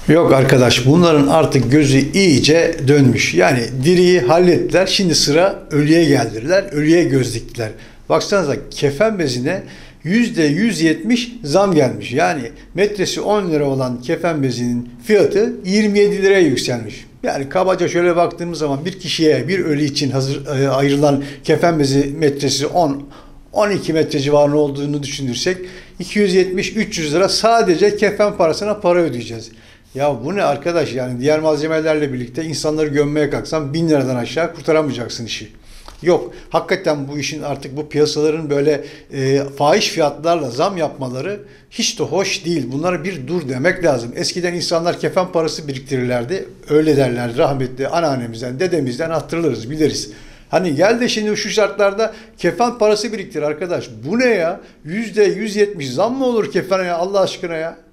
Yok arkadaş, bunların artık gözü iyice dönmüş. Yani diriyi hallettiler. Şimdi sıra ölüye geldiler. Ölüye göz diktiler. Baksanıza, kefen bezine %170 zam gelmiş. Yani metresi 10 lira olan kefen bezinin fiyatı 27 liraya yükselmiş. Yani kabaca şöyle baktığımız zaman bir kişiye, bir ölü için ayrılan kefen bezi metresi 12 metre civarında olduğunu düşünürsek 270-300 lira sadece kefen parasına para ödeyeceğiz. Ya bu ne arkadaş, yani diğer malzemelerle birlikte insanları gömmeye kalksan 1000 liradan aşağı kurtaramayacaksın işi. Yok, hakikaten bu işin artık bu piyasaların böyle fahiş fiyatlarla zam yapmaları hiç de hoş değil. Bunlara bir dur demek lazım. Eskiden insanlar kefen parası biriktirirlerdi. Öyle derlerdi, rahmetli anneannemizden, dedemizden hatırlarız, biliriz. Hani gel de şimdi şu şartlarda kefen parası biriktir arkadaş. Bu ne ya? %170 zam mı olur kefene ya, Allah aşkına ya?